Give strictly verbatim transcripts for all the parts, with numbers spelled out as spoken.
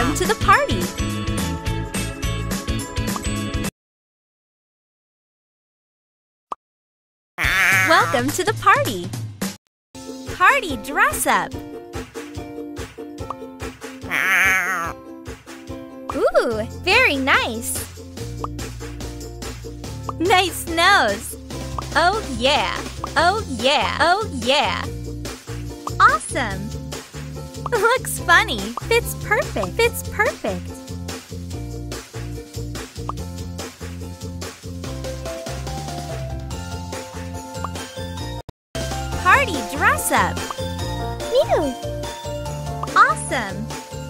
Welcome to the party! Welcome to the party! Party dress up! Ooh, very nice! Nice nose! Oh yeah! Oh yeah! Oh yeah! Awesome! Looks funny! Fits perfect! Fits perfect! Party dress up! Mew! Awesome!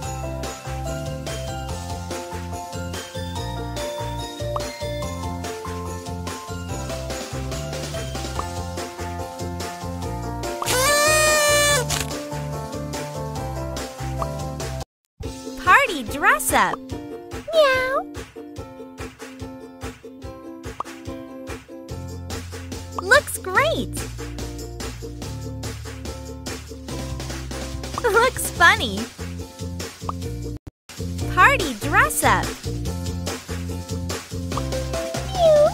Party dress up! Meow! Looks great! Looks funny! Party dress up! Mew!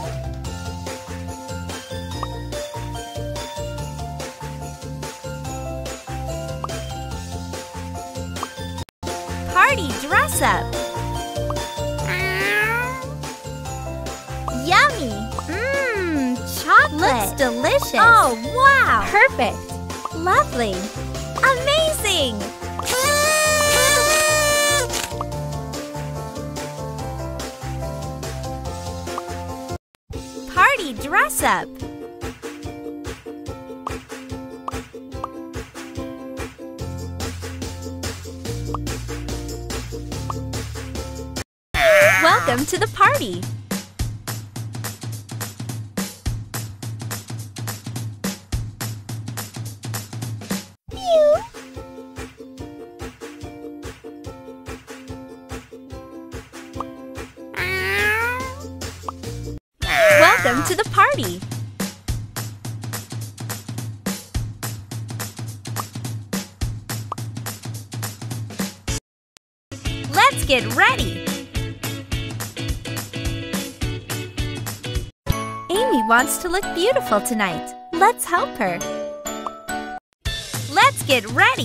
Party dress up! Yummy! Mmm, chocolate! Looks delicious! Oh, wow! Perfect! Lovely! Amazing! Party dress up! Welcome to the party! Welcome to the party! Let's get ready! Amy wants to look beautiful tonight. Let's help her. Let's get ready!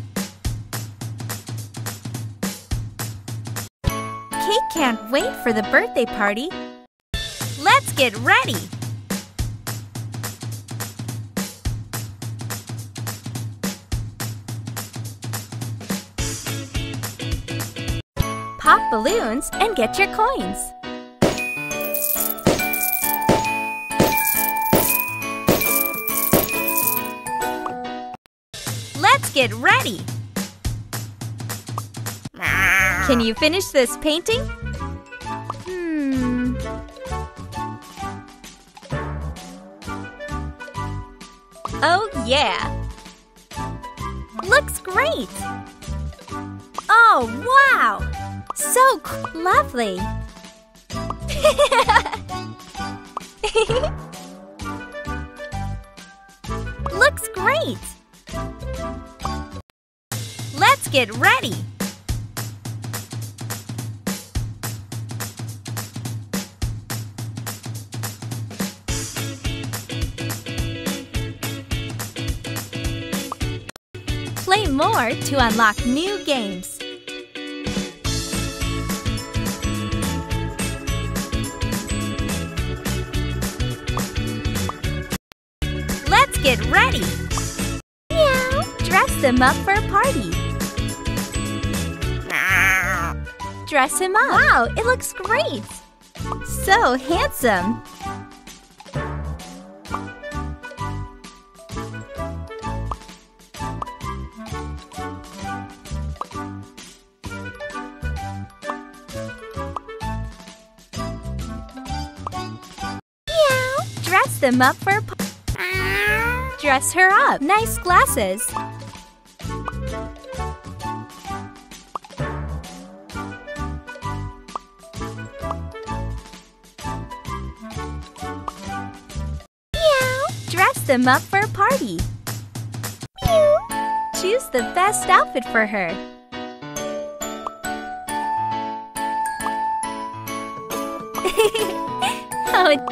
Kate can't wait for the birthday party. Let's get ready! Pop balloons and get your coins. Let's get ready! Can you finish this painting? Hmm. Oh yeah! Looks great! Oh wow! So lovely! Looks great! Let's get ready! Play more to unlock new games. Let's get ready! Meow! Dress them up for a party. Dress him up. Wow, it looks great! So handsome! Dress them up for a party. Dress her up. Nice glasses. Meow. Dress them up for a party. Meow. Choose the best outfit for her. How it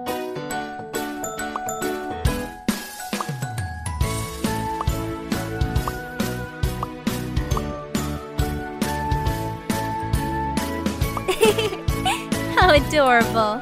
How adorable!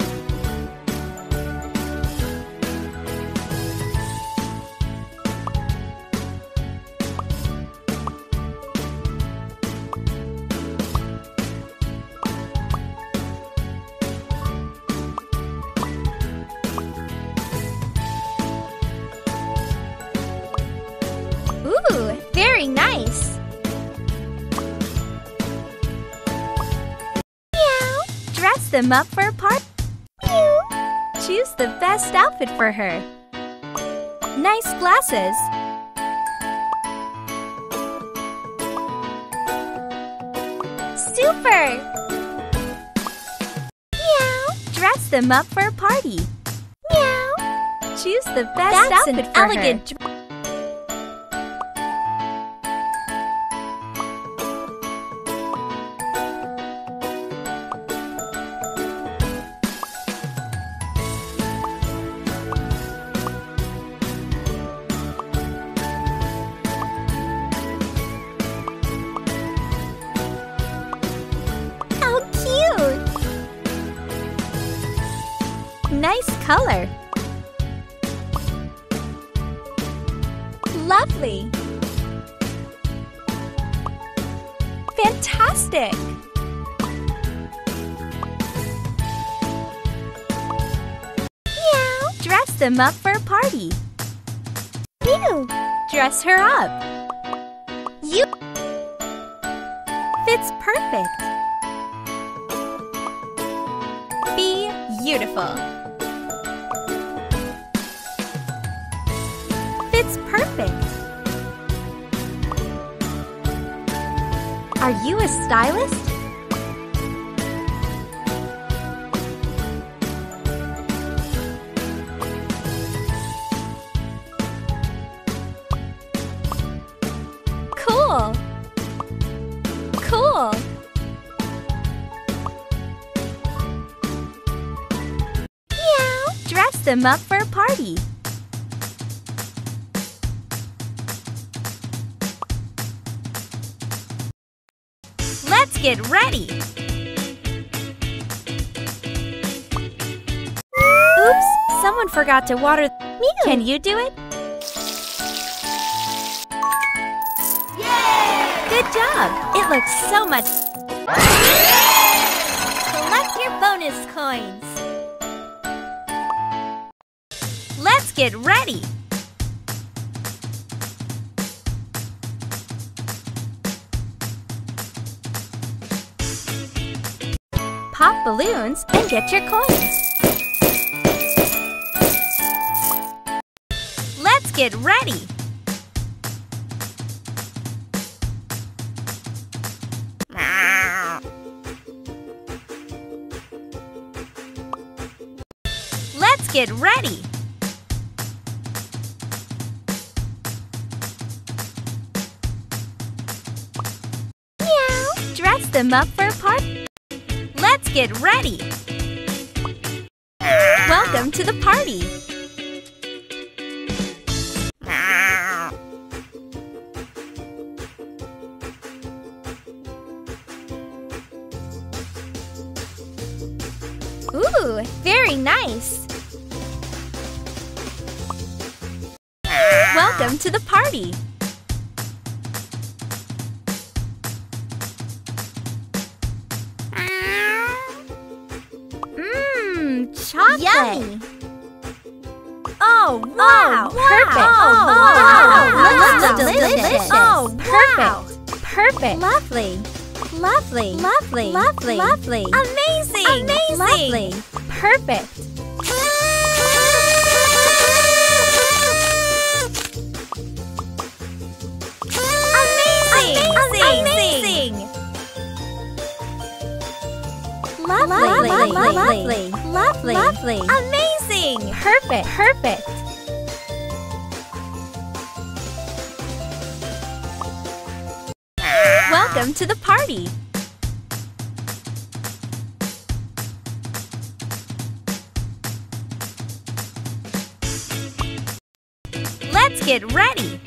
Ooh, very nice! Meow! Dress them up for a party! Meow! Choose the best outfit for her! Nice glasses! Super! Meow! Dress them up for a party! Meow! Choose the best That's outfit an for elegant her! Nice color! Lovely! Fantastic! Meow! Dress them up for a party! Meow! Dress her up! You! Fits perfect! Be beautiful! Fits perfect! Are you a stylist? Cool! Cool! Meow! Dress them up for a party! Let's get ready! Oops! Someone forgot to water. Mew. Can you do it? Yay! Good job! It looks so much. Collect your bonus coins. Let's get ready! Pop balloons and get your coins. Let's get ready! Let's get ready! Meow! Dress them up for a party! Let's get ready! Welcome to the party! Ooh, very nice! Welcome to the party! Mmm, chocolate! Yummy! Oh, wow! Oh, perfect! Oh, wow! Looks delicious! Oh, perfect! Perfect! Lovely! Lovely! Lovely! Lovely! Lovely! Amazing! Amazing! Lovely! Perfect! Amazing! Amazing! Lovely! Lovely! Lovely! Lovely! Lovely! Amazing! Perfect! Perfect! Welcome to the party! Let's get ready!